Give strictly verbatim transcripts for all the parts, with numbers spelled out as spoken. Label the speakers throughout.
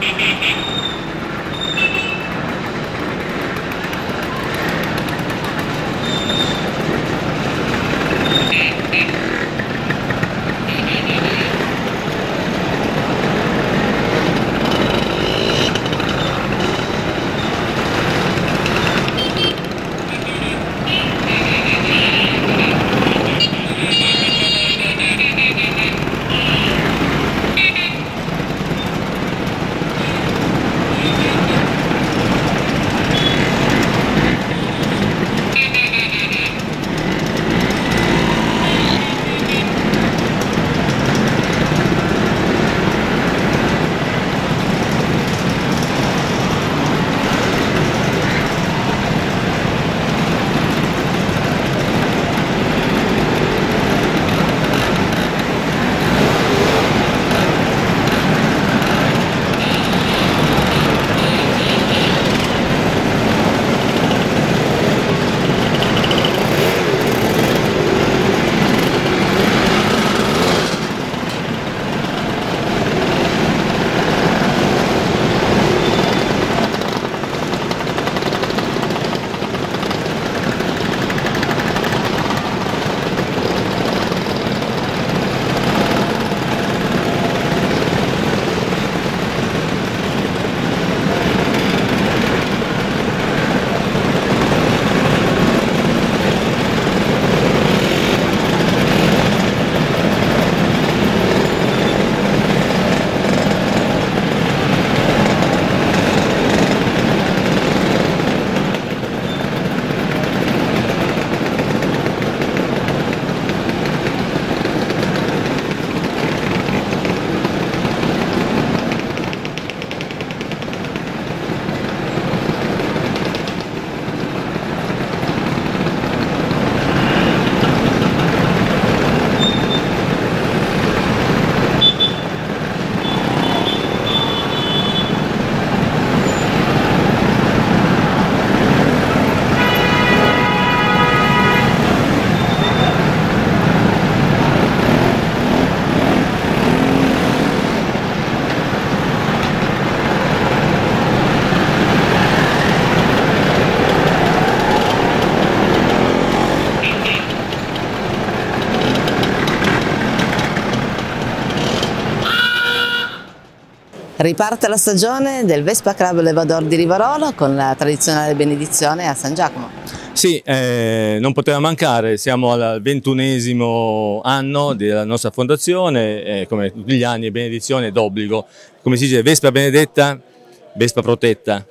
Speaker 1: Riparte la stagione del Vespa Club Levador di Rivarolo con la tradizionale benedizione a San Giacomo.
Speaker 2: Sì, eh, non poteva mancare, siamo al ventunesimo anno della nostra fondazione, eh, come tutti gli anni benedizione d'obbligo, come si dice, Vespa benedetta, Vespa protetta.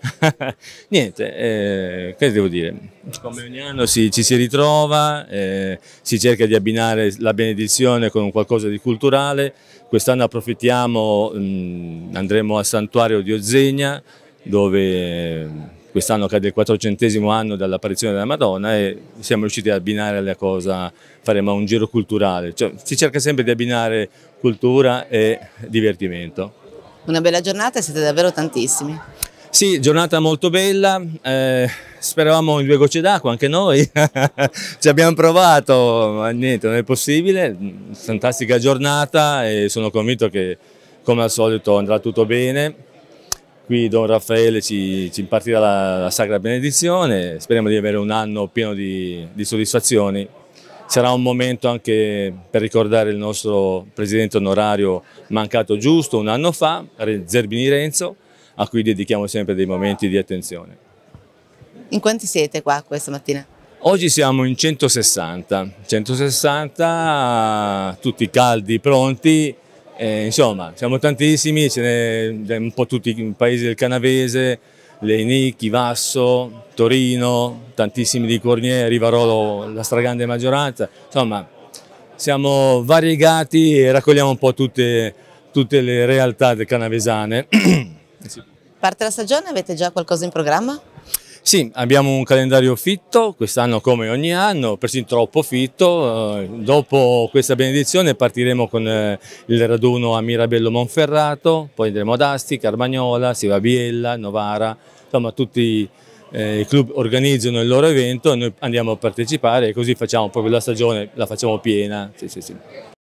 Speaker 2: Niente, eh, che devo dire, come ogni anno si, ci si ritrova, eh, si cerca di abbinare la benedizione con qualcosa di culturale. Quest'anno approfittiamo, mh, andremo al santuario di Ozzegna, dove quest'anno cade il quattrocentesimo anno dall'apparizione della Madonna e siamo riusciti ad abbinare la cosa, faremo un giro culturale, cioè, si cerca sempre di abbinare cultura e divertimento.
Speaker 1: Una bella giornata e siete davvero tantissimi.
Speaker 2: Sì, giornata molto bella, eh, speravamo in due gocce d'acqua anche noi, ci abbiamo provato, ma niente, non è possibile, fantastica giornata e sono convinto che come al solito andrà tutto bene. Qui Don Raffaele ci, ci impartirà la, la Sacra Benedizione, speriamo di avere un anno pieno di, di soddisfazioni. Sarà un momento anche per ricordare il nostro presidente onorario mancato giusto un anno fa, Zerbini Renzo, a cui dedichiamo sempre dei momenti di attenzione.
Speaker 1: In quanti siete qua questa mattina?
Speaker 2: Oggi siamo in centosessanta, centosessanta tutti caldi, pronti, eh, insomma siamo tantissimi, ce n'è un po' tutti i paesi del Canavese, Lenicchi, Vasso, Torino, tantissimi di Cornier, Rivarolo, la stragrande maggioranza, insomma siamo variegati e raccogliamo un po' tutte, tutte le realtà del canavesane.
Speaker 1: Parte la stagione, avete già qualcosa in programma?
Speaker 2: Sì, abbiamo un calendario fitto, quest'anno come ogni anno, persino troppo fitto. Dopo questa benedizione partiremo con il raduno a Mirabello Monferrato, poi andremo ad Asti, Carmagnola, Sivabiella, Novara, insomma tutti eh, i club organizzano il loro evento e noi andiamo a partecipare e così facciamo proprio la stagione, la facciamo piena. Sì, sì, sì.